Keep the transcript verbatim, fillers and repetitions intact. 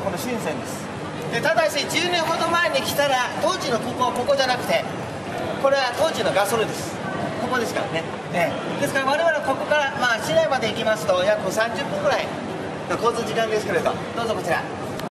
この新線です。でただしじゅうねんほど前に来たら当時のここはここじゃなくて、これは当時のガソリンです。ここですからね。ねですから我々はここから、まあ、市内まで行きますと約さんじゅっぷんぐらいの交通時間ですけれど、どうぞこちら。